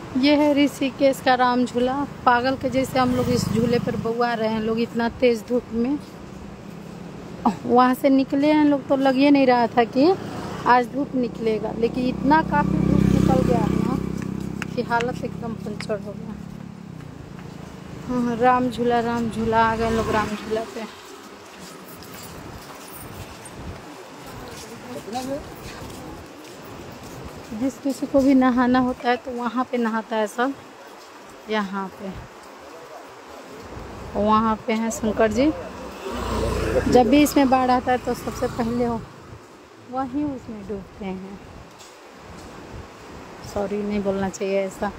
ये है ऋषिकेश का राम झूला। पागल के जैसे हम लोग इस झूले पर बउआ रहे हैं लोग, इतना तेज धूप में। वहाँ से निकले हैं लोग तो लग ही नहीं रहा था कि आज धूप निकलेगा, लेकिन इतना काफ़ी धूप निकल गया है ना कि हालत एकदम पंचर हो गया। हाँ, राम झूला आ गए लोग राम झूला पे। जिस किसी को भी नहाना होता है तो वहाँ पे नहाता है सब। यहाँ पे वहाँ पे हैं शंकर जी। जब भी इसमें बाढ़ आता है तो सबसे पहले वहीं उसमें डूबते हैं। सॉरी, नहीं बोलना चाहिए ऐसा।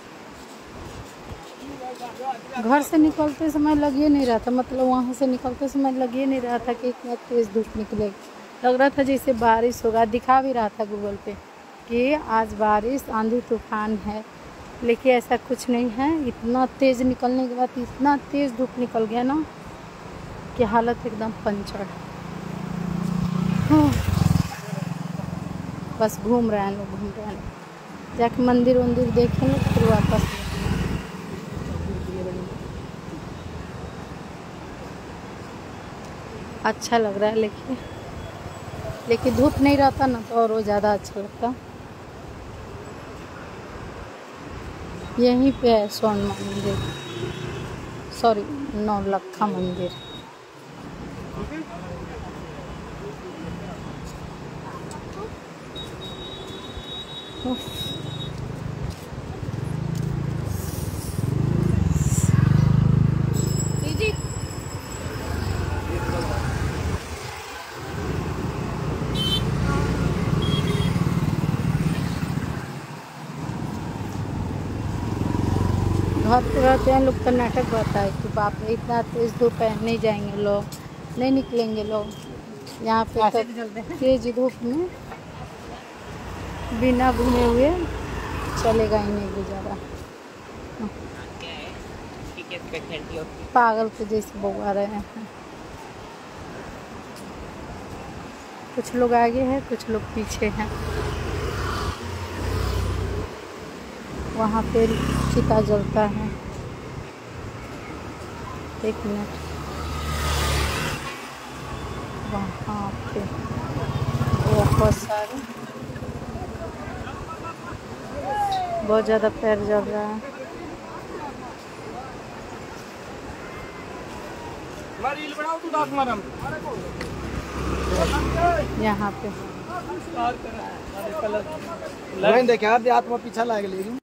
घर से निकलते समय लग ही नहीं रहा था, मतलब वहाँ से निकलते समय लग ही नहीं रहा था कि इतना तेज़ धूप निकलेगी। लग रहा था जैसे बारिश होगा। दिखा भी रहा था गूगल पे कि आज बारिश आंधी तूफान है, लेकिन ऐसा कुछ नहीं है। इतना तेज़ निकलने के बाद इतना तेज़ धूप निकल गया ना कि हालत एकदम पंचर। बस घूम रहे हैं लोग, जाके मंदिर वंदिर देखेंगे फिर वापस। अच्छा लग रहा है, लेकिन धूप नहीं रहता ना तो और वो ज़्यादा अच्छा लगता। यहीं पे है स्वर्ण मंदिर, सॉरी नौलखा मंदिर। घर पे रहते हैं लोग तो नाटक रहता है कि बाप रे इतना तेज़ धूप है, नहीं जाएंगे लोग, नहीं निकलेंगे लोग। यहाँ पे तो तेज धूप में बिना घूमे हुए चलेगा ही नहीं गुजारा। पागल के जैसे बउआ रहे हैं। कुछ लोग आगे हैं, कुछ लोग पीछे हैं। वहाँ पे चिता जलता है। एक मिनट, वहाँ पे बहुत सारे, बहुत ज़्यादा पैर जल रहा है। यहाँ पे आत्मा पीछा लाग लेगी।